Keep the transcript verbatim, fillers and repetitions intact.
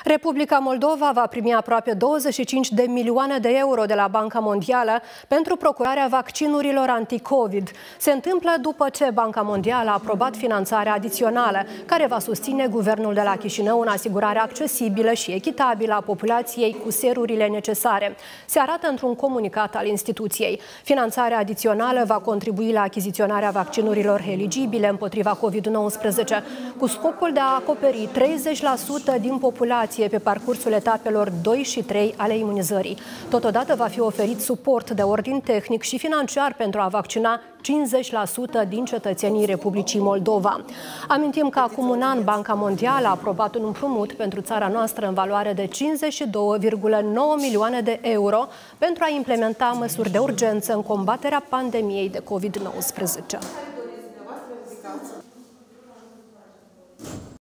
Republica Moldova va primi aproape douăzeci și cinci de milioane de euro de la Banca Mondială pentru procurarea vaccinurilor anti-Covid. Se întâmplă după ce Banca Mondială a aprobat finanțarea adițională, care va susține guvernul de la Chișinău în asigurarea accesibilă și echitabilă a populației cu serurile necesare. Se arată într-un comunicat al instituției. Finanțarea adițională va contribui la achiziționarea vaccinurilor eligibile împotriva COVID nouăsprezece, cu scopul de a acoperi treizeci la sută din populație pe parcursul etapelor doi și trei ale imunizării. Totodată va fi oferit suport de ordin tehnic și financiar pentru a vaccina cincizeci la sută din cetățenii Republicii Moldova. Amintim că acum un an Banca Mondială a aprobat un împrumut pentru țara noastră în valoare de cincizeci și două virgulă nouă milioane de euro pentru a implementa măsuri de urgență în combaterea pandemiei de COVID nouăsprezece.